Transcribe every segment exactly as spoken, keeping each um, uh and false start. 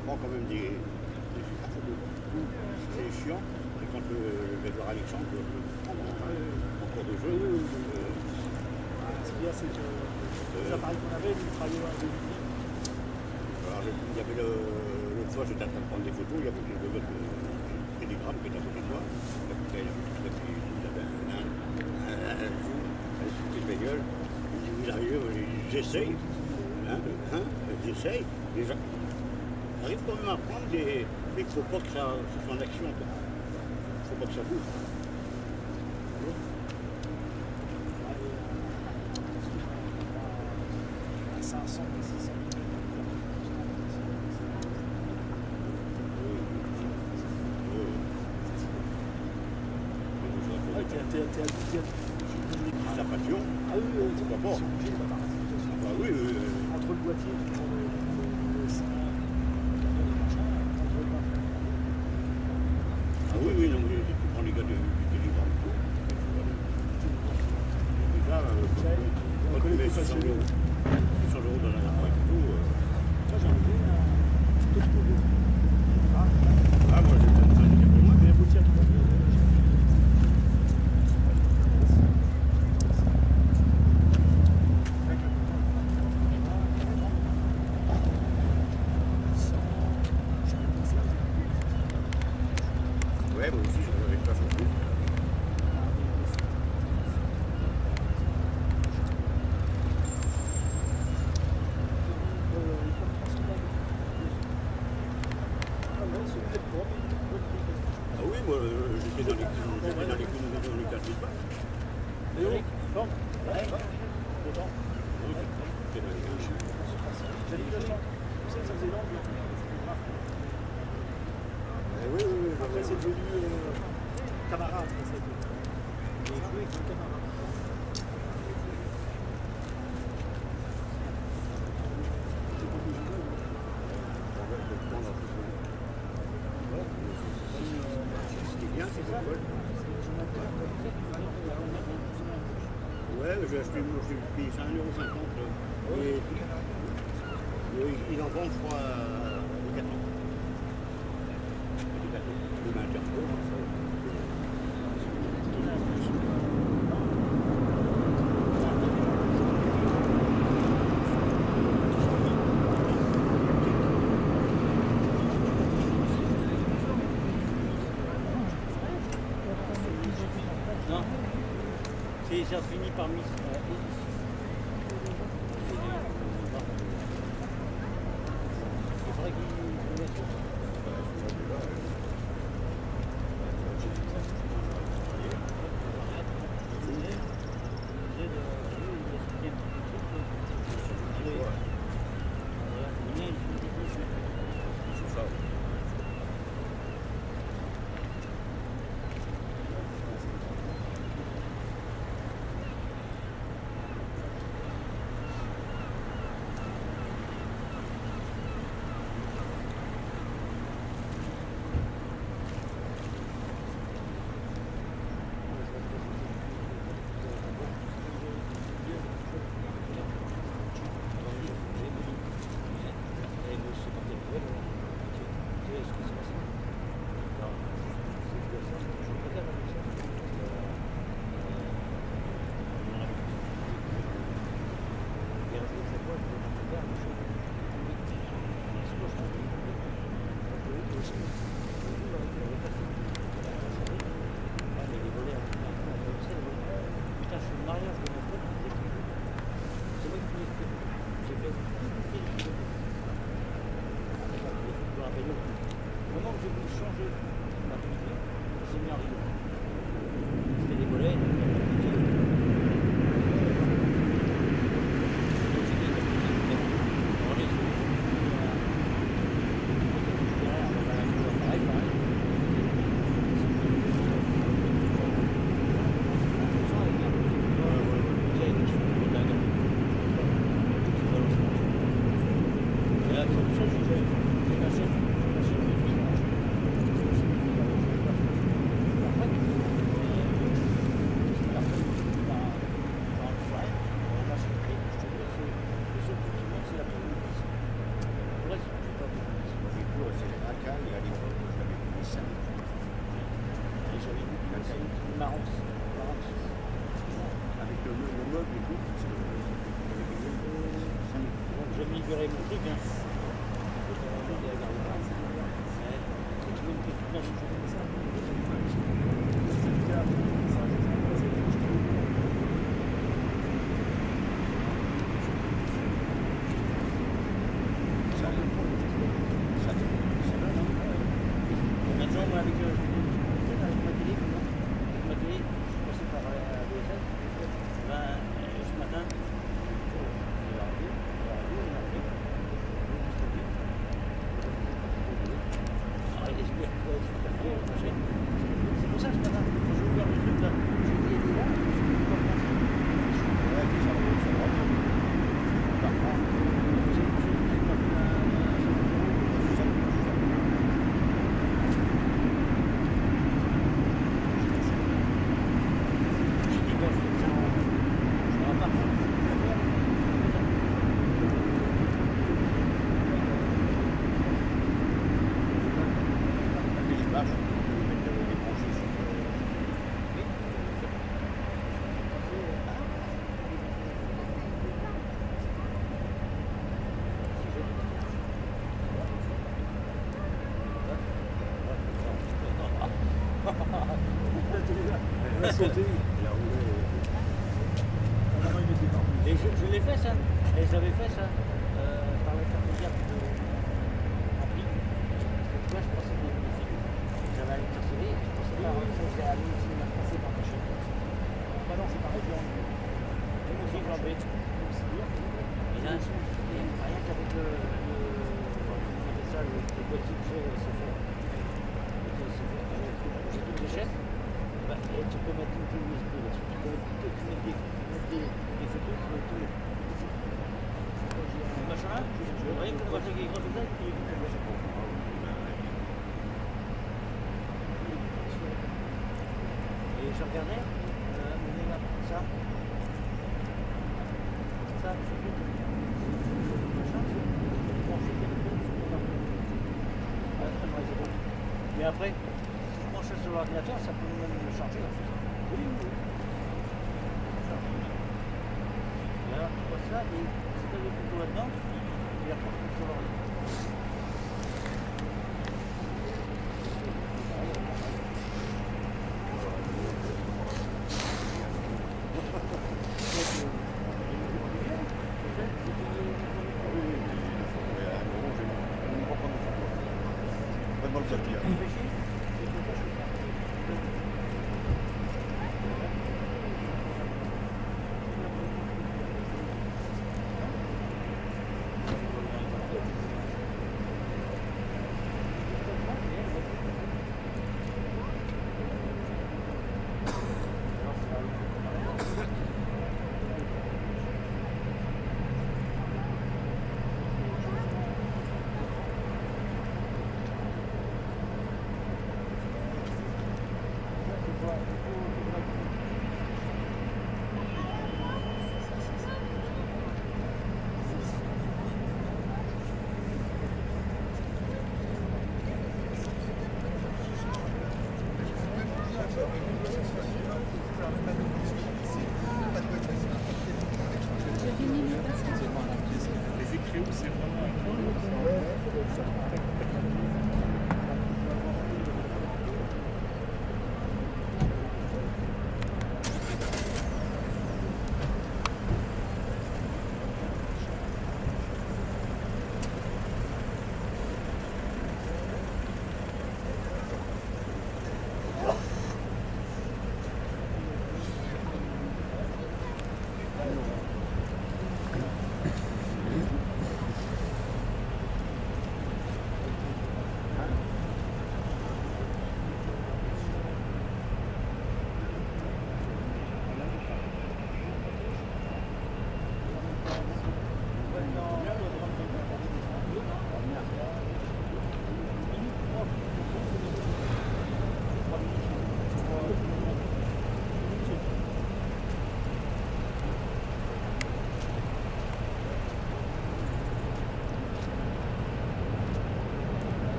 prend quand même des, des super photos. C'est chiant. Et quand le, le joueur Alexandre le prend en, en cours de jeu. Euh, Ce qu'il y a, c'est que les appareils qu'on avait, nous travaillions à deux. Alors, il y avait le, l'autre fois, j'étais en train de prendre des photos, il y avait le, le, le, le télégramme qui était à côté de moi. Il avait un, un, un, un jour, avec une petite bagnole. Il arrive, j'essaye, hein, hein, j'essaye. J'arrive quand même à prendre des. Mais il ne faut pas que ça, ça soit en action. Il ne faut pas que ça bouge. cinq cents, six cents. T'es habitué à sa passion. Ah oui, oui, pourquoi pas. Ah oui, oui, oui. Entre le boîtier, entre le, le, le, Ah oui, oui, non, mais tu prends les gars du télégramme et tout. Déjà, quand tu mets six cents euros, six cents euros dans un appareil photo, ça j'ai enlevé un tout de ah, moi j'ai fait un truc pour moi. mais un boîtier tout ouais, moi aussi, j'en avais pas beaucoup. Ah oui, moi j'étais dans les j'étais dans les dans les quartiers de base. Et où Forme Ouais. Autant. J'étais dans les quartiers. J'ai dit le chant. Tu sais que ça faisait l'angle. Oui, oui, oui. Après c'est devenu euh, camarade. J'ai joué avec un camarade. Ouais, j'ai acheté, j'ai payé ça un euro cinquante. Et, et il en vend, je crois, à Decathlon. Le maintien. Non, c'est ça finit par mis. Il faudrait qu'il mette. récupérer mon truc. Hein. Tu veux une petite planche, je fais ça. Maintenant, moi, avec, euh, avec ma télé, non, avec ma télé, je suis passé par la D S L. Ben, euh, ce matin, j'ai regardé, j'ai regardé, j'ai regardé. Ah, il est super, ouais, super bien, le prochain. C'est pour ça que ce matin, quand j'ai ouvert le truc là, j'ai dit, il est là, je suis pas bien. Ouais, tout ça, ça va. Par contre, j'ai pas vu la... Et je, je l'ai fait ça, et j'avais fait ça euh, par l'intermédiaire de Ampli. Tu vois, je pensais que j'avais intercellé, je pensais pas que j'ai allé au cinéma français par ma chaîne. Bah non, c'est pareil, j'ai enlevé. J'ai mon film enlevé. Et là, rien qu'avec le, le, comment on appelle ça, le, le boîtier que j'ai, c'est fait. J'ai toutes les chaînes. Bah, et tu peux mettre une clé U S B là-dessus. Tu peux mettre des, des, des, des photos sur le tout. Le machin là, vous voyez que le machin qui est grand comme ça, il est tout comme ça. Et je regardais, euh, on est là, ça. Ça, je fais tout. Le machin, je branche le téléphone sur mon ordinateur. Mais après, sur l'ordinateur, ça peut même le charger en fait. Oui, oui. Et alors tu vois ça, et si tu as des photos là-dedans, il apporte sur l'ordinateur.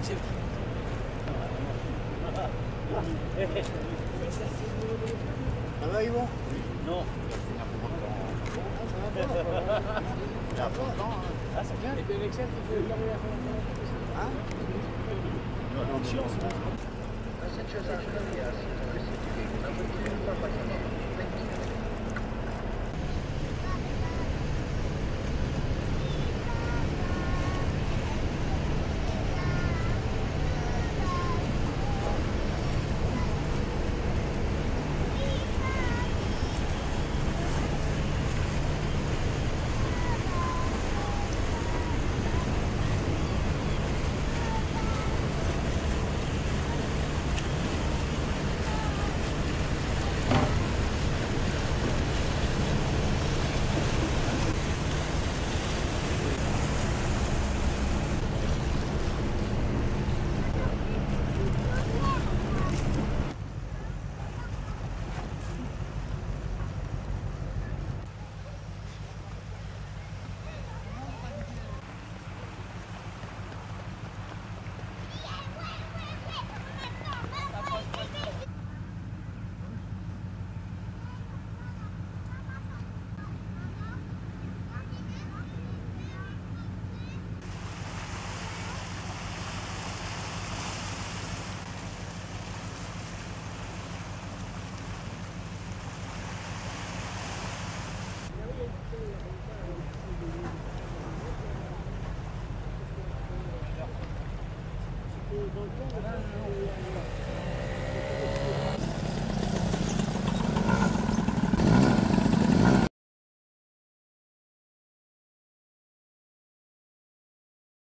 Ça va, Yvon? Non. Il a longtemps, hein. Ah, c'est bien. Et bien, Excel, il faut la première fois. Hein? Non, non, non, non. Dans le temps,